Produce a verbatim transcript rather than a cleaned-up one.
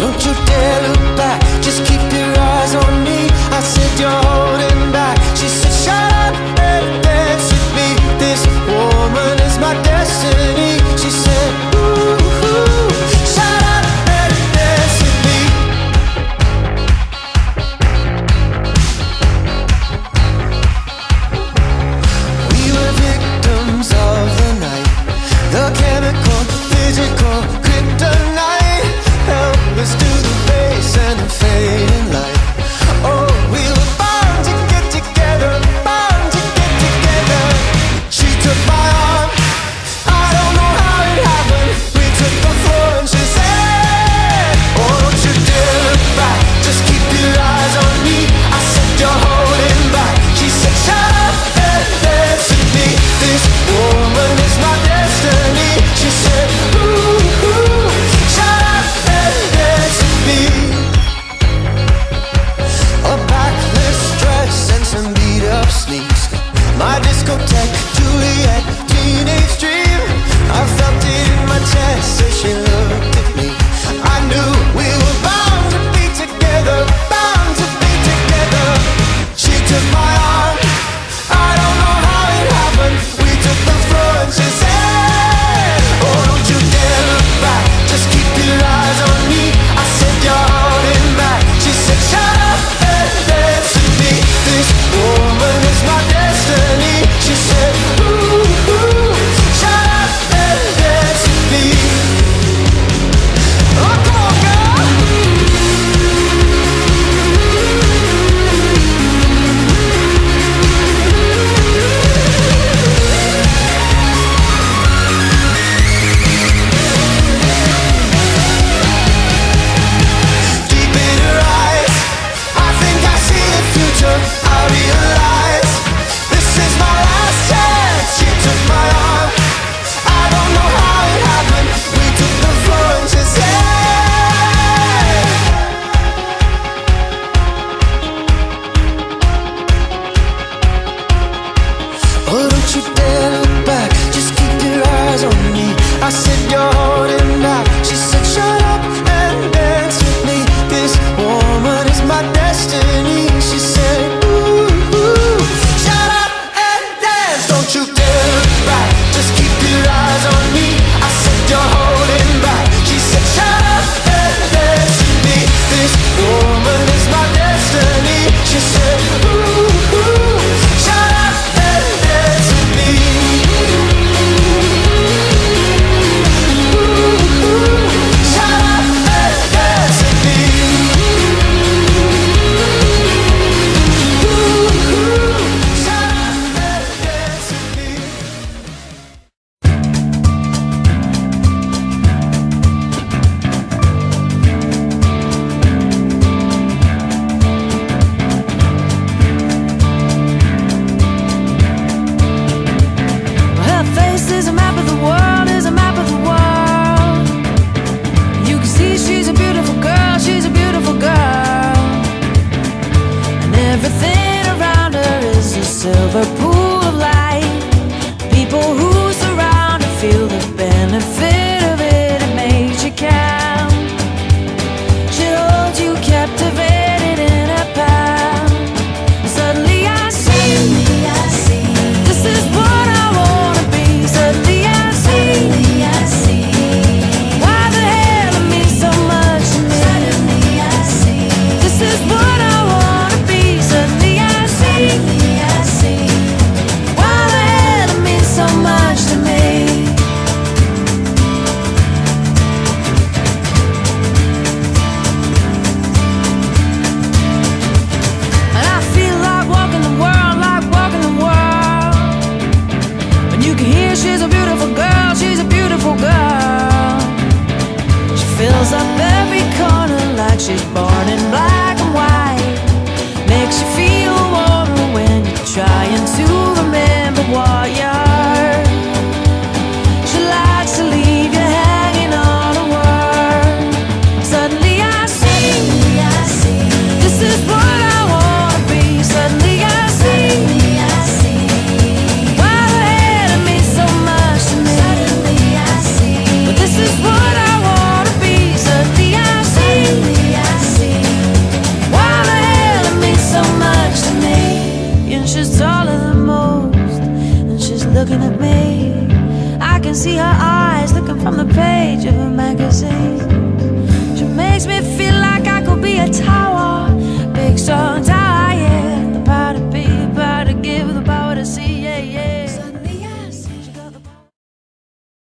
don't you dare look back, just keep your eyes on me. I said you're holding back. She said shut up and dance with me. This woman is my destiny. She said ooh, ooh, shut up and dance with me. We were victims of the night, the chemical, physical kryptonite, helpless to the face and the fading light. Oh, we were bound to get together, bound to get together. She took my arm, I don't know how it happened. We took the floor and she said, oh, don't you dare look back, just keep your eyes on me. I said you're holding back. She said shut up and dance with me. This woman is my destiny. She said ooh, ooh, shut up and dance with me. A backless dress and some beat up sneaks, my discotheque, Juliet, teenage dream. I felt it in my chest as she looked at me. I knew we were bound to be together, bound to be together. She took my arm, I don't know how it happened. We took the floor and she said, oh, don't you dare look back, just keep your eyes on me. I said you're holding back. She said shut up and dance with me. This woman is my destiny. She said ooh, ooh, shut up and dance with me. Oh, come on, girl. Deep in her eyes, I think I see the future. I realize this is my last chance. She took my arm, I don't know how it happened. We took the floor and she said, oh, don't you dare look back, just keep your eyes on me. I said you're holding back. She said shut up and dance with me. This woman is my destiny. She said ooh, ooh, shut up and dance. Don't you dare look back, just keep your eyes on me. I said you're holding back. She said shut up and dance with me. This woman is my destiny. She said ooh, ooh, shut up and dance with me. Ooh, ooh, shut up and dance with me. Ooh, ooh, shut up and dance with me. Her face is a map of the world, is a map of the world. You can see she's a beautiful girl, she's a beautiful girl. And everything around her is a silver pool of light. People who surround her feel the benefit of it, it makes you count. She holds you captivated in her palm. Suddenly I see, this is what I wanna be. Suddenly I see, why the hell it means so much to me. This is what I wanna be. Suddenly I see, why the hell it means so much to me. And I feel like walking the world, like walking the world. When you can hear she's a beautiful girl, she's a beautiful girl. She fills up every corner like she's born in black and white. Makes you feel warmer when you're trying to remember what you heard. She likes to leave you hanging on a word. Suddenly I see, this is what I wanna be. Suddenly I see, why the hell it means so much to me. But this is what I wanna be. Suddenly I see. can see her eyes looking from the page of a magazine. She makes me feel like I could be a top